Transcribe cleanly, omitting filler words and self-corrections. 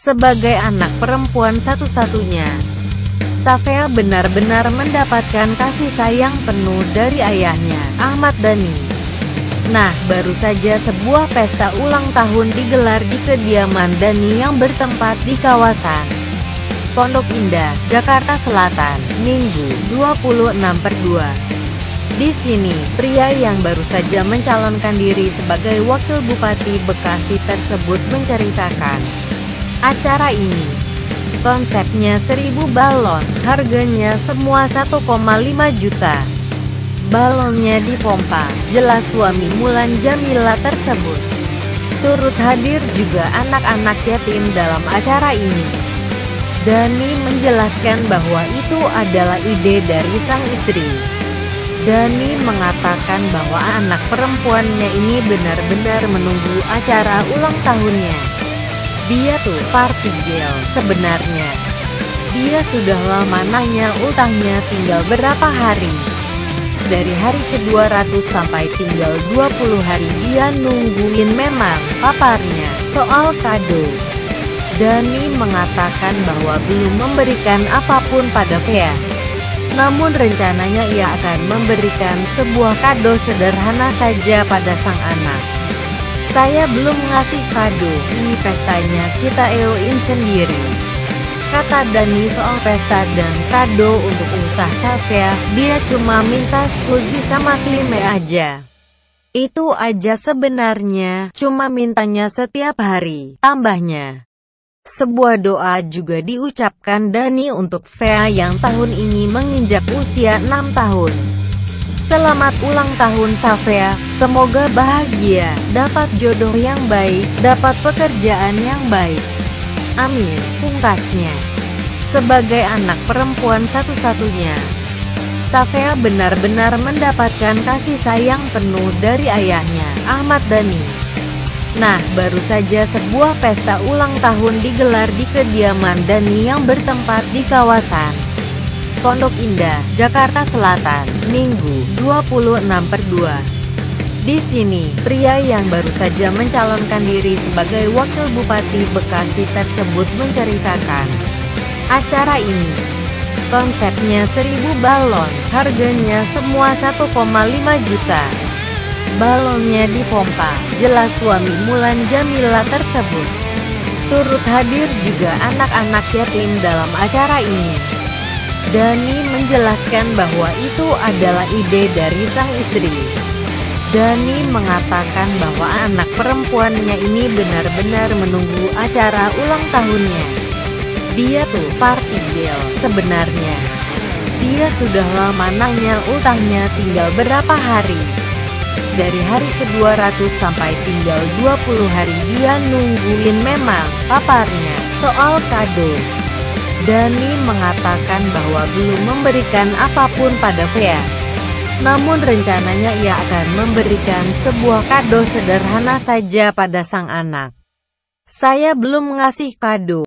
Sebagai anak perempuan satu-satunya, Safea benar-benar mendapatkan kasih sayang penuh dari ayahnya, Ahmad Dhani. Nah, baru saja sebuah pesta ulang tahun digelar di kediaman Dhani yang bertempat di kawasan Pondok Indah, Jakarta Selatan, Minggu, 26/2. Di sini, pria yang baru saja mencalonkan diri sebagai Wakil Bupati Bekasi tersebut menceritakan, acara ini, konsepnya 1000 balon, harganya semua 1,5 juta. Balonnya dipompa, jelas suami Mulan Jameela tersebut. Turut hadir juga anak-anak yatim dalam acara ini. Dhani menjelaskan bahwa itu adalah ide dari sang istri. Dhani mengatakan bahwa anak perempuannya ini benar-benar menunggu acara ulang tahunnya. Dia tuh party girl sebenarnya. Dia sudah lama nanya utangnya tinggal berapa hari. Dari hari ke-200 sampai tinggal 20 hari dia nungguin memang paparnya soal kado. Dhani mengatakan bahwa belum memberikan apapun pada Fea. Namun rencananya ia akan memberikan sebuah kado sederhana saja pada sang anak. Saya belum ngasih kado, ini pestanya kita eoin sendiri, kata Dhani soal pesta dan kado untuk ultah Safea. Dia cuma minta scusi sama Slime aja. Itu aja sebenarnya, cuma mintanya setiap hari, tambahnya. Sebuah doa juga diucapkan Dhani untuk Fea yang tahun ini menginjak usia 6 tahun. Selamat ulang tahun Safea, semoga bahagia, dapat jodoh yang baik, dapat pekerjaan yang baik. Amin, pungkasnya. Sebagai anak perempuan satu-satunya, Safea benar-benar mendapatkan kasih sayang penuh dari ayahnya, Ahmad Dhani. Nah, baru saja sebuah pesta ulang tahun digelar di kediaman Dhani yang bertempat di kawasan Pondok Indah, Jakarta Selatan, Minggu, 26/2. Di sini, pria yang baru saja mencalonkan diri sebagai Wakil Bupati Bekasi tersebut menceritakan, acara ini, konsepnya 1000 balon, harganya semua 1,5 juta. Balonnya dipompa, jelas suami Mulan Jameela tersebut. Turut hadir juga anak-anak yatim dalam acara ini. Dhani menjelaskan bahwa itu adalah ide dari sang istri. Dhani mengatakan bahwa anak perempuannya ini benar-benar menunggu acara ulang tahunnya. Dia tuh party girl sebenarnya. Dia sudah lama nanya utangnya tinggal berapa hari. Dari hari ke-200 sampai tinggal 20 hari dia nungguin memang paparnya soal kado. Dhani mengatakan bahwa belum memberikan apapun pada Fea. Namun rencananya ia akan memberikan sebuah kado sederhana saja pada sang anak. Saya belum ngasih kado.